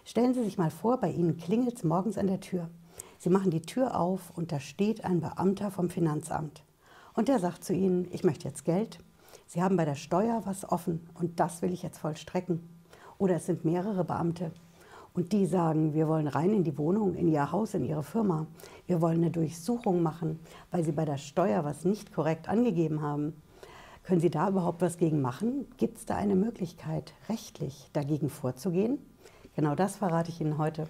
Stellen Sie sich mal vor, bei Ihnen klingelt es morgens an der Tür. Sie machen die Tür auf und da steht ein Beamter vom Finanzamt. Und der sagt zu Ihnen, ich möchte jetzt Geld. Sie haben bei der Steuer was offen und das will ich jetzt vollstrecken. Oder es sind mehrere Beamte und die sagen, wir wollen rein in die Wohnung, in Ihr Haus, in Ihre Firma. Wir wollen eine Durchsuchung machen, weil Sie bei der Steuer was nicht korrekt angegeben haben. Können Sie da überhaupt was gegen machen? Gibt es da eine Möglichkeit, rechtlich dagegen vorzugehen? Genau das verrate ich Ihnen heute.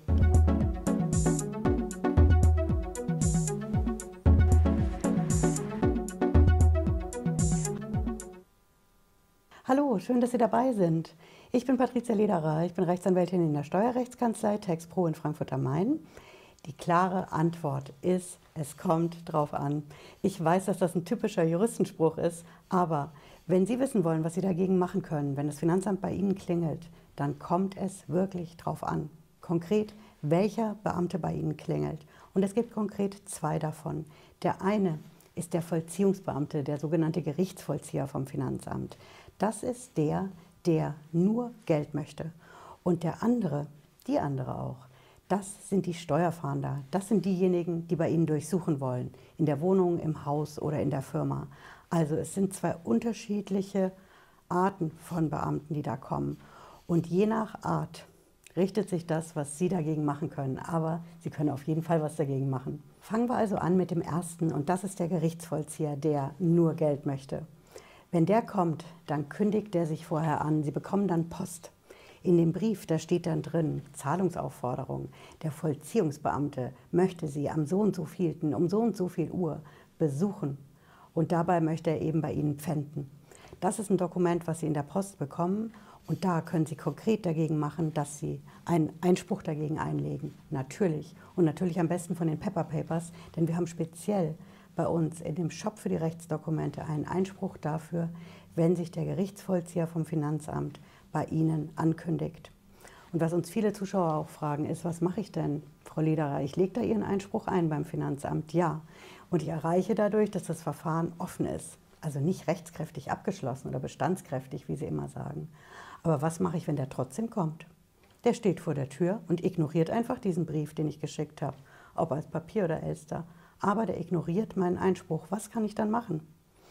Hallo, schön, dass Sie dabei sind. Ich bin Patricia Lederer, ich bin Rechtsanwältin in der Steuerrechtskanzlei TaxPro in Frankfurt am Main. Die klare Antwort ist, es kommt drauf an. Ich weiß, dass das ein typischer Juristenspruch ist, aber wenn Sie wissen wollen, was Sie dagegen machen können, wenn das Finanzamt bei Ihnen klingelt, dann kommt es wirklich drauf an. Konkret, welcher Beamte bei Ihnen klingelt. Und es gibt konkret zwei davon. Der eine ist der Vollziehungsbeamte, der sogenannte Gerichtsvollzieher vom Finanzamt. Das ist der, der nur Geld möchte. Und der andere, die andere auch, das sind die Steuerfahnder. Das sind diejenigen, die bei Ihnen durchsuchen wollen. In der Wohnung, im Haus oder in der Firma. Also es sind zwei unterschiedliche Arten von Beamten, die da kommen. Und je nach Art richtet sich das, was Sie dagegen machen können. Aber Sie können auf jeden Fall was dagegen machen. Fangen wir also an mit dem ersten. Und das ist der Gerichtsvollzieher, der nur Geld möchte. Wenn der kommt, dann kündigt der sich vorher an. Sie bekommen dann Post. In dem Brief, da steht dann drin, Zahlungsaufforderung. Der Vollziehungsbeamte möchte Sie am so und so vielten, um so und so viel Uhr besuchen. Und dabei möchte er eben bei Ihnen pfänden. Das ist ein Dokument, was Sie in der Post bekommen. Und da können Sie konkret dagegen machen, dass Sie einen Einspruch dagegen einlegen. Natürlich. Und natürlich am besten von den Pepper Papers, denn wir haben speziell bei uns in dem Shop für die Rechtsdokumente einen Einspruch dafür, wenn sich der Gerichtsvollzieher vom Finanzamt bei Ihnen ankündigt. Und was uns viele Zuschauer auch fragen, ist, was mache ich denn, Frau Lederer? Ich lege da Ihren Einspruch ein beim Finanzamt, ja. Und ich erreiche dadurch, dass das Verfahren offen ist. Also nicht rechtskräftig abgeschlossen oder bestandskräftig, wie Sie immer sagen. Aber was mache ich, wenn der trotzdem kommt? Der steht vor der Tür und ignoriert einfach diesen Brief, den ich geschickt habe, ob als Papier oder Elster. Aber der ignoriert meinen Einspruch. Was kann ich dann machen?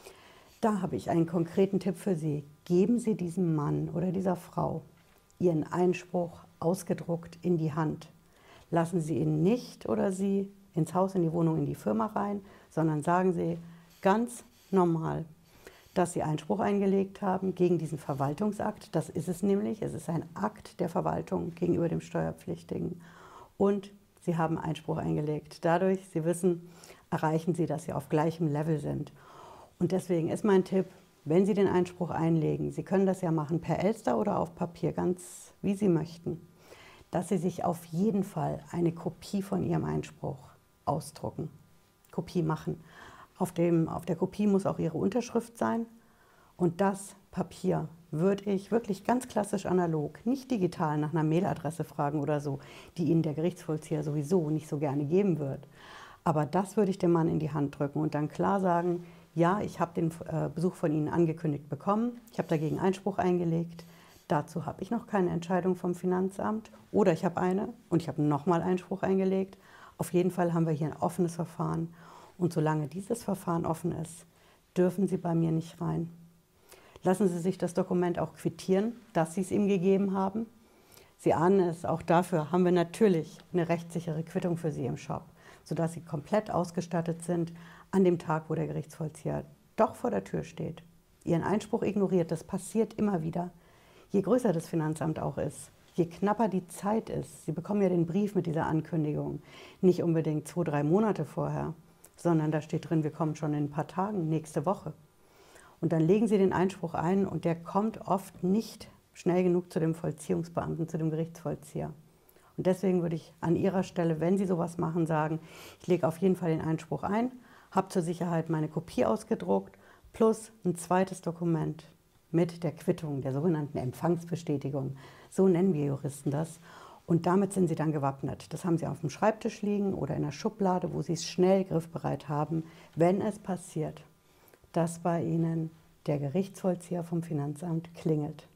Da habe ich einen konkreten Tipp für Sie. Geben Sie diesem Mann oder dieser Frau Ihren Einspruch ausgedruckt in die Hand. Lassen Sie ihn nicht oder sie ins Haus, in die Wohnung, in die Firma rein, sondern sagen Sie ganz normal, dass Sie Einspruch eingelegt haben gegen diesen Verwaltungsakt. Das ist es nämlich. Es ist ein Akt der Verwaltung gegenüber dem Steuerpflichtigen. Und Sie haben Einspruch eingelegt. Dadurch, Sie wissen, erreichen Sie, dass Sie auf gleichem Level sind. Und deswegen ist mein Tipp, wenn Sie den Einspruch einlegen, Sie können das ja machen per Elster oder auf Papier, ganz wie Sie möchten, dass Sie sich auf jeden Fall eine Kopie von Ihrem Einspruch ausdrucken, Kopie machen. Auf der Kopie muss auch Ihre Unterschrift sein und das Papier würde ich wirklich ganz klassisch analog, nicht digital nach einer Mailadresse fragen oder so, die Ihnen der Gerichtsvollzieher sowieso nicht so gerne geben wird. Aber das würde ich dem Mann in die Hand drücken und dann klar sagen, ja, ich habe den Besuch von Ihnen angekündigt bekommen, ich habe dagegen Einspruch eingelegt, dazu habe ich noch keine Entscheidung vom Finanzamt oder ich habe eine und ich habe nochmal Einspruch eingelegt. Auf jeden Fall haben wir hier ein offenes Verfahren und solange dieses Verfahren offen ist, dürfen Sie bei mir nicht rein. Lassen Sie sich das Dokument auch quittieren, dass Sie es ihm gegeben haben. Sie ahnen es, auch dafür haben wir natürlich eine rechtssichere Quittung für Sie im Shop, sodass Sie komplett ausgestattet sind an dem Tag, wo der Gerichtsvollzieher doch vor der Tür steht. Ihren Einspruch ignoriert, das passiert immer wieder. Je größer das Finanzamt auch ist, je knapper die Zeit ist, Sie bekommen ja den Brief mit dieser Ankündigung, nicht unbedingt 2, 3 Monate vorher, sondern da steht drin, wir kommen schon in ein paar Tagen, nächste Woche. Und dann legen Sie den Einspruch ein und der kommt oft nicht schnell genug zu dem Vollziehungsbeamten, zu dem Gerichtsvollzieher. Und deswegen würde ich an Ihrer Stelle, wenn Sie sowas machen, sagen, ich lege auf jeden Fall den Einspruch ein, habe zur Sicherheit meine Kopie ausgedruckt, plus ein zweites Dokument mit der Quittung, der sogenannten Empfangsbestätigung. So nennen wir Juristen das. Und damit sind Sie dann gewappnet. Das haben Sie auf dem Schreibtisch liegen oder in der Schublade, wo Sie es schnell griffbereit haben, wenn es passiert, dass bei Ihnen der Gerichtsvollzieher vom Finanzamt klingelt.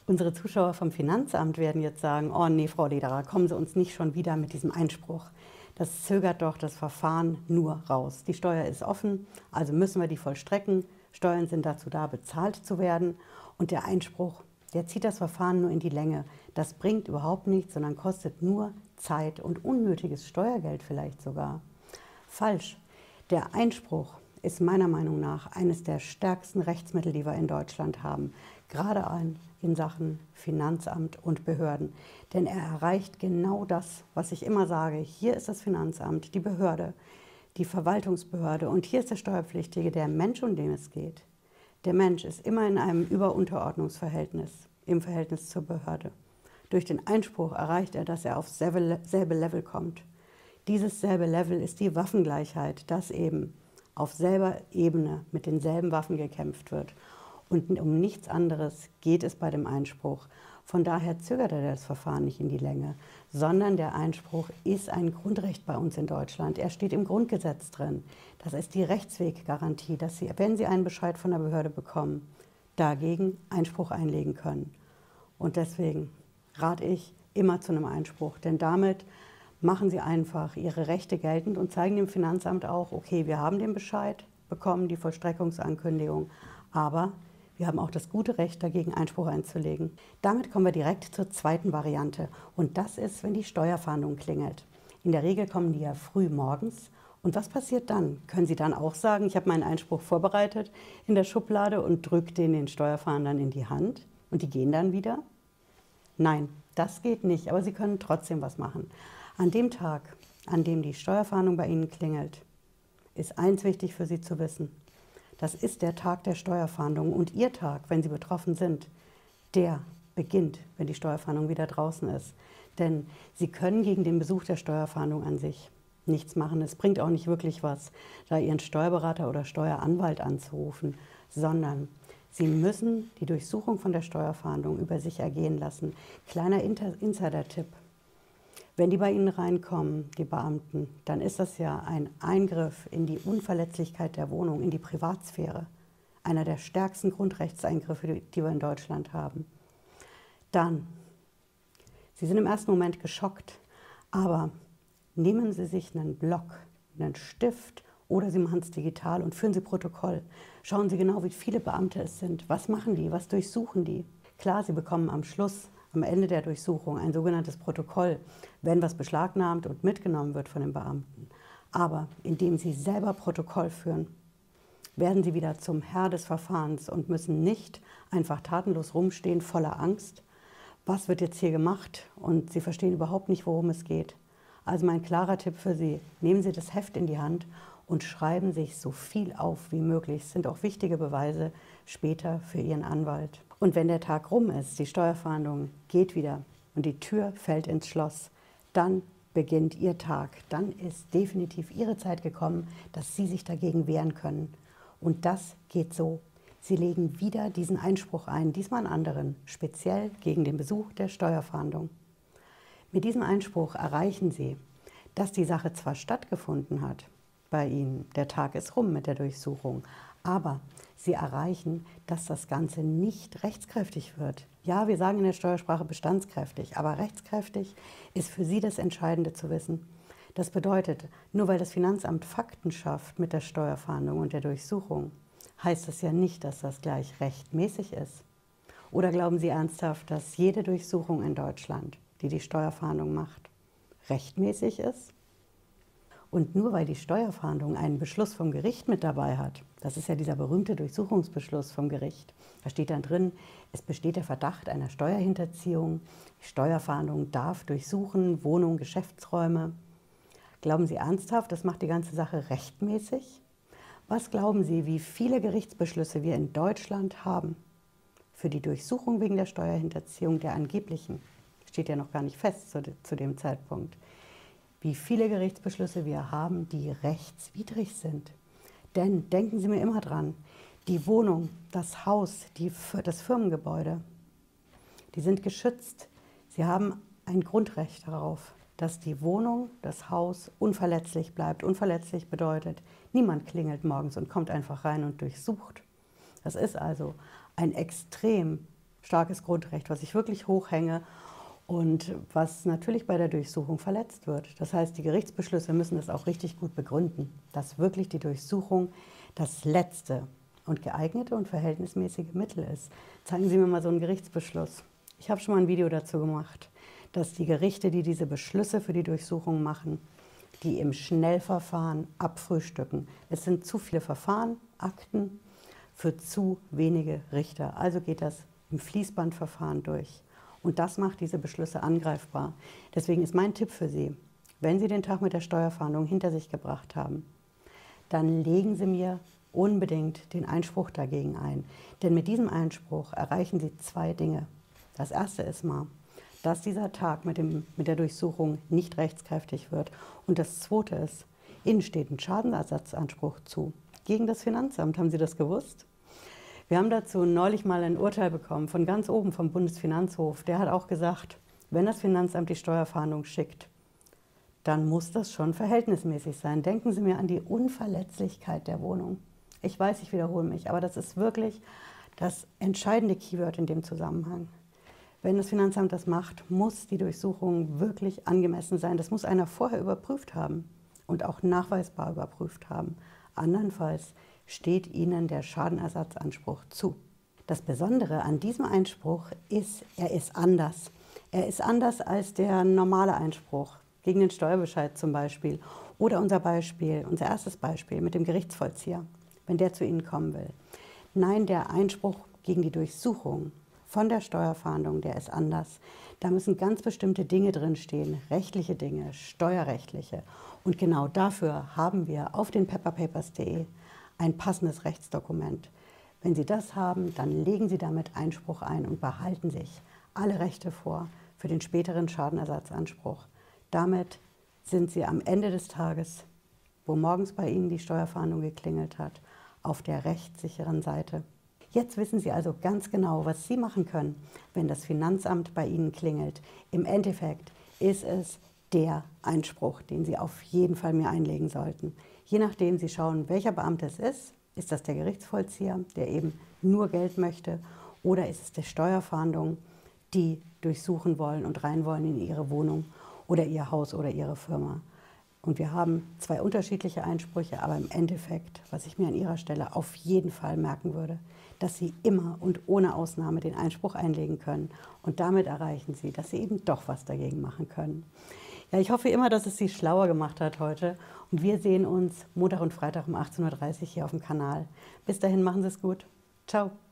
Unsere Zuschauer vom Finanzamt werden jetzt sagen, oh nee, Frau Lederer, kommen Sie uns nicht schon wieder mit diesem Einspruch. Das zögert doch das Verfahren nur raus. Die Steuer ist offen, also müssen wir die vollstrecken. Steuern sind dazu da, bezahlt zu werden. Und der Einspruch, der zieht das Verfahren nur in die Länge. Das bringt überhaupt nichts, sondern kostet nur Zeit und unnötiges Steuergeld vielleicht sogar. Falsch. Der Einspruch ist meiner Meinung nach eines der stärksten Rechtsmittel, die wir in Deutschland haben. Gerade in Sachen Finanzamt und Behörden. Denn er erreicht genau das, was ich immer sage. Hier ist das Finanzamt, die Behörde, die Verwaltungsbehörde und hier ist der Steuerpflichtige, der Mensch, um den es geht. Der Mensch ist immer in einem Über-Unterordnungsverhältnis im Verhältnis zur Behörde. Durch den Einspruch erreicht er, dass er aufs selbe Level kommt. Dieses selbe Level ist die Waffengleichheit, dass eben auf selber Ebene mit denselben Waffen gekämpft wird. Und um nichts anderes geht es bei dem Einspruch. Von daher zögert er das Verfahren nicht in die Länge, sondern der Einspruch ist ein Grundrecht bei uns in Deutschland. Er steht im Grundgesetz drin. Das ist die Rechtsweggarantie, dass Sie, wenn Sie einen Bescheid von der Behörde bekommen, dagegen Einspruch einlegen können. Und deswegen rate ich immer zu einem Einspruch, denn damit machen Sie einfach Ihre Rechte geltend und zeigen dem Finanzamt auch, okay, wir haben den Bescheid bekommen, die Vollstreckungsankündigung, aber wir haben auch das gute Recht, dagegen Einspruch einzulegen. Damit kommen wir direkt zur zweiten Variante und das ist, wenn die Steuerfahndung klingelt. In der Regel kommen die ja früh morgens. Und was passiert dann? Können Sie dann auch sagen, ich habe meinen Einspruch vorbereitet in der Schublade und drücke den Steuerfahndern in die Hand und die gehen dann wieder? Nein, das geht nicht, aber Sie können trotzdem was machen. An dem Tag, an dem die Steuerfahndung bei Ihnen klingelt, ist eins wichtig für Sie zu wissen. Das ist der Tag der Steuerfahndung und Ihr Tag, wenn Sie betroffen sind, der beginnt, wenn die Steuerfahndung wieder draußen ist. Denn Sie können gegen den Besuch der Steuerfahndung an sich nichts machen. Es bringt auch nicht wirklich was, da Ihren Steuerberater oder Steueranwalt anzurufen, sondern Sie müssen die Durchsuchung von der Steuerfahndung über sich ergehen lassen. Kleiner Insider-Tipp. Wenn die bei Ihnen reinkommen, die Beamten, dann ist das ja ein Eingriff in die Unverletzlichkeit der Wohnung, in die Privatsphäre. Einer der stärksten Grundrechtseingriffe, die wir in Deutschland haben. Dann, Sie sind im ersten Moment geschockt, aber nehmen Sie sich einen Block, einen Stift oder Sie machen es digital und führen Sie Protokoll. Schauen Sie genau, wie viele Beamte es sind. Was machen die? Was durchsuchen die? Klar, Sie bekommen am Schluss, am Ende der Durchsuchung, ein sogenanntes Protokoll, wenn was beschlagnahmt und mitgenommen wird von den Beamten. Aber indem Sie selber Protokoll führen, werden Sie wieder zum Herr des Verfahrens und müssen nicht einfach tatenlos rumstehen, voller Angst. Was wird jetzt hier gemacht? Und Sie verstehen überhaupt nicht, worum es geht. Also mein klarer Tipp für Sie, nehmen Sie das Heft in die Hand und schreiben sich so viel auf wie möglich. Es sind auch wichtige Beweise später für Ihren Anwalt. Und wenn der Tag rum ist, die Steuerfahndung geht wieder und die Tür fällt ins Schloss, dann beginnt Ihr Tag. Dann ist definitiv Ihre Zeit gekommen, dass Sie sich dagegen wehren können. Und das geht so. Sie legen wieder diesen Einspruch ein, diesmal einen anderen, speziell gegen den Besuch der Steuerfahndung. Mit diesem Einspruch erreichen Sie, dass die Sache zwar stattgefunden hat bei Ihnen, der Tag ist rum mit der Durchsuchung, aber Sie erreichen, dass das Ganze nicht rechtskräftig wird. Ja, wir sagen in der Steuersprache bestandskräftig, aber rechtskräftig ist für Sie das Entscheidende zu wissen. Das bedeutet, nur weil das Finanzamt Fakten schafft mit der Steuerfahndung und der Durchsuchung, heißt das ja nicht, dass das gleich rechtmäßig ist. Oder glauben Sie ernsthaft, dass jede Durchsuchung in Deutschland, die die Steuerfahndung macht, rechtmäßig ist? Und nur weil die Steuerfahndung einen Beschluss vom Gericht mit dabei hat, das ist ja dieser berühmte Durchsuchungsbeschluss vom Gericht, da steht dann drin, es besteht der Verdacht einer Steuerhinterziehung, die Steuerfahndung darf durchsuchen, Wohnungen, Geschäftsräume. Glauben Sie ernsthaft, das macht die ganze Sache rechtmäßig? Was glauben Sie, wie viele Gerichtsbeschlüsse wir in Deutschland haben für die Durchsuchung wegen der Steuerhinterziehung der angeblichen? Steht ja noch gar nicht fest zu dem Zeitpunkt. Wie viele Gerichtsbeschlüsse wir haben, die rechtswidrig sind. Denn denken Sie mir immer dran, die Wohnung, das Haus, das Firmengebäude, die sind geschützt. Sie haben ein Grundrecht darauf, dass die Wohnung, das Haus unverletzlich bleibt. Unverletzlich bedeutet, niemand klingelt morgens und kommt einfach rein und durchsucht. Das ist also ein extrem starkes Grundrecht, was ich wirklich hochhänge und was natürlich bei der Durchsuchung verletzt wird. Das heißt, die Gerichtsbeschlüsse müssen das auch richtig gut begründen, dass wirklich die Durchsuchung das letzte und geeignete und verhältnismäßige Mittel ist. Zeigen Sie mir mal so einen Gerichtsbeschluss. Ich habe schon mal ein Video dazu gemacht, dass die Gerichte, die diese Beschlüsse für die Durchsuchung machen, die im Schnellverfahren abfrühstücken. Es sind zu viele Verfahren, Akten für zu wenige Richter. Also geht das im Fließbandverfahren durch. Und das macht diese Beschlüsse angreifbar. Deswegen ist mein Tipp für Sie, wenn Sie den Tag mit der Steuerfahndung hinter sich gebracht haben, dann legen Sie mir unbedingt den Einspruch dagegen ein. Denn mit diesem Einspruch erreichen Sie zwei Dinge. Das erste ist mal, dass dieser Tag mit der Durchsuchung nicht rechtskräftig wird. Und das zweite ist, Ihnen steht ein Schadenersatzanspruch zu. Gegen das Finanzamt, haben Sie das gewusst? Wir haben dazu neulich mal ein Urteil bekommen von ganz oben vom Bundesfinanzhof. Der hat auch gesagt, wenn das Finanzamt die Steuerfahndung schickt, dann muss das schon verhältnismäßig sein. Denken Sie mir an die Unverletzlichkeit der Wohnung. Ich weiß, ich wiederhole mich, aber das ist wirklich das entscheidende Keyword in dem Zusammenhang. Wenn das Finanzamt das macht, muss die Durchsuchung wirklich angemessen sein. Das muss einer vorher überprüft haben und auch nachweisbar überprüft haben. Andernfalls steht Ihnen der Schadenersatzanspruch zu. Das Besondere an diesem Einspruch ist, er ist anders. Er ist anders als der normale Einspruch gegen den Steuerbescheid zum Beispiel oder unser erstes Beispiel mit dem Gerichtsvollzieher, wenn der zu Ihnen kommen will. Nein, der Einspruch gegen die Durchsuchung von der Steuerfahndung, der ist anders. Da müssen ganz bestimmte Dinge drinstehen, rechtliche Dinge, steuerrechtliche. Und genau dafür haben wir auf den pepperpapers.de ein passendes Rechtsdokument. Wenn Sie das haben, dann legen Sie damit Einspruch ein und behalten sich alle Rechte vor für den späteren Schadenersatzanspruch. Damit sind Sie am Ende des Tages, wo morgens bei Ihnen die Steuerfahndung geklingelt hat, auf der rechtssicheren Seite. Jetzt wissen Sie also ganz genau, was Sie machen können, wenn das Finanzamt bei Ihnen klingelt. Im Endeffekt ist es der Einspruch, den Sie auf jeden Fall mir einlegen sollten. Je nachdem Sie schauen, welcher Beamte es ist das der Gerichtsvollzieher, der eben nur Geld möchte, oder ist es die Steuerfahndung, die durchsuchen wollen und rein wollen in Ihre Wohnung oder Ihr Haus oder Ihre Firma. Und wir haben zwei unterschiedliche Einsprüche, aber im Endeffekt, was ich mir an Ihrer Stelle auf jeden Fall merken würde, dass Sie immer und ohne Ausnahme den Einspruch einlegen können. Und damit erreichen Sie, dass Sie eben doch was dagegen machen können. Ja, ich hoffe immer, dass es Sie schlauer gemacht hat heute. Und wir sehen uns Montag und Freitag um 18:30 Uhr hier auf dem Kanal. Bis dahin, machen Sie es gut. Ciao.